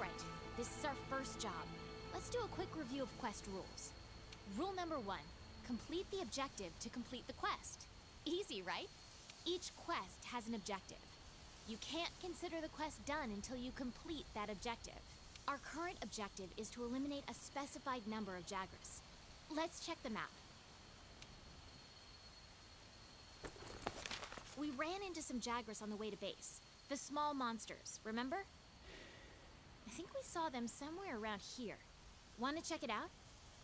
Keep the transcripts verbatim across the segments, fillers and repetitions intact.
Alright, this is our first job. Let's do a quick review of quest rules. Rule number one, complete the objective to complete the quest. Easy, right? Each quest has an objective. You can't consider the quest done until you complete that objective. Our current objective is to eliminate a specified number of Jagras. Let's check the map. We ran into some Jagras on the way to base. The small monsters, remember? I think we saw them somewhere around here. Want to check it out?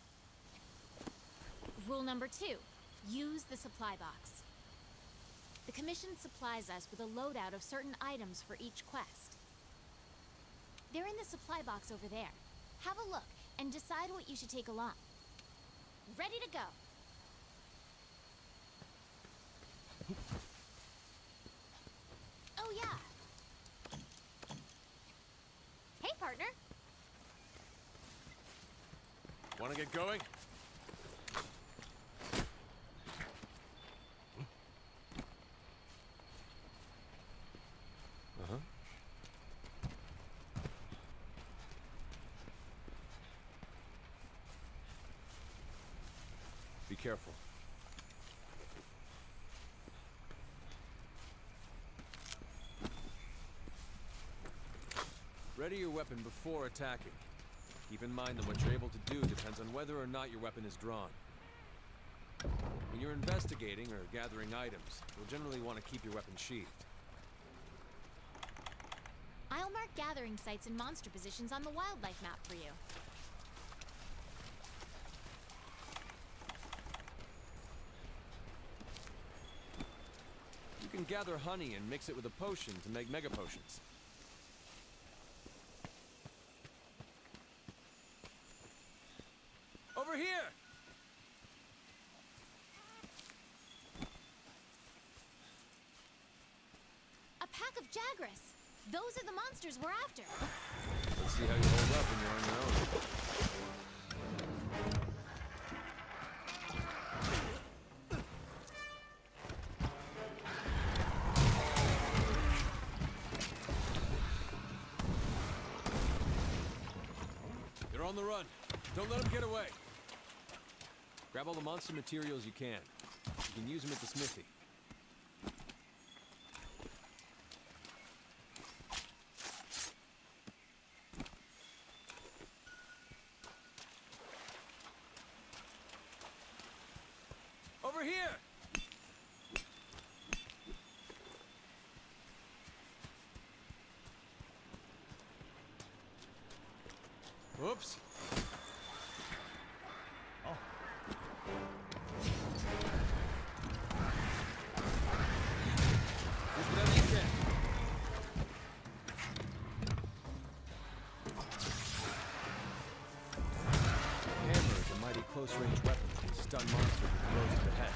Rule number two, use the supply box. The Commission supplies us with a loadout of certain items for each quest. They're in the supply box over there. Have a look and decide what you should take along. Ready to go. Oh yeah. Hey, partner. Want to get going? Uh-huh. Be careful. Ready your weapon before attacking. Keep in mind that what you're able to do depends on whether or not your weapon is drawn. When you're investigating or gathering items, you'll generally want to keep your weapon sheathed. I'll mark gathering sites and monster positions on the wildlife map for you. You can gather honey and mix it with a potion to make mega potions. Over here! A pack of Jagras! Those are the monsters we're after! Let's see how you hold up when you're on your own. They're on the run. Don't let them get away. Grab all the monster materials you can. You can use them at the smithy. Over here! Whoops. Oh. Use whatever you can. Hammer is a mighty close-range weapon to stun monsters with blows to the head.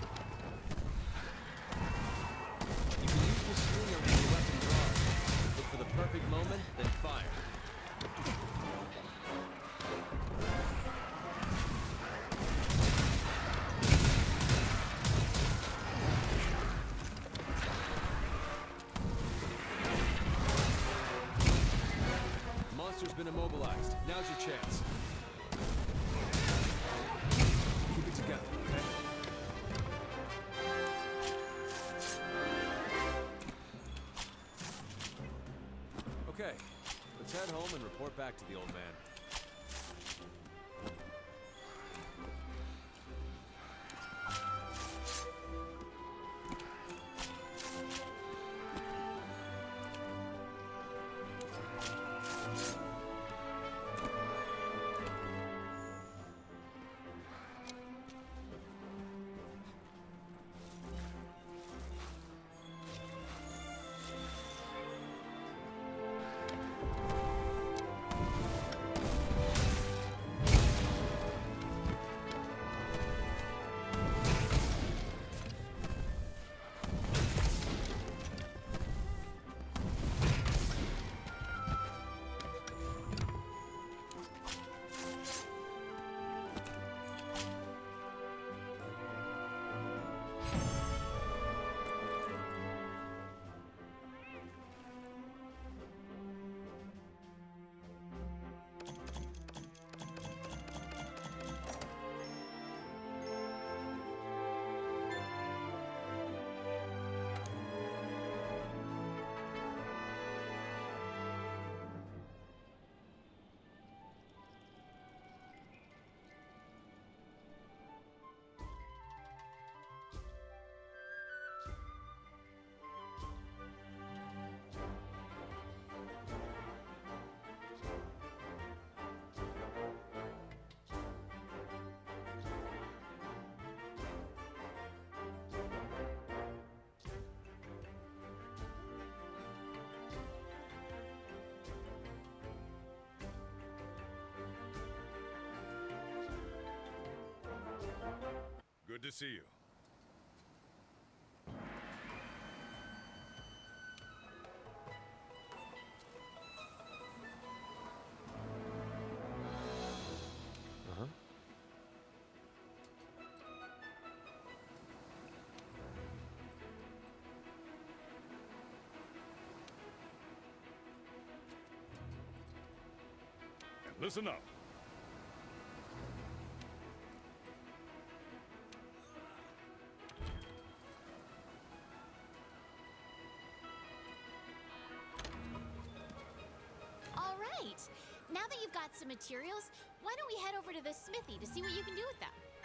You can use the slinger with your weapon drawn. Look for the perfect moment, then fire. Monster's been immobilized. Now's your chance. Keep it together, okay? Okay, let's head home and report back to the old man. Good to see you. Uh-huh. And listen up. All right. Now that you've got some materials, why don't we head over to the smithy to see what you can do with them?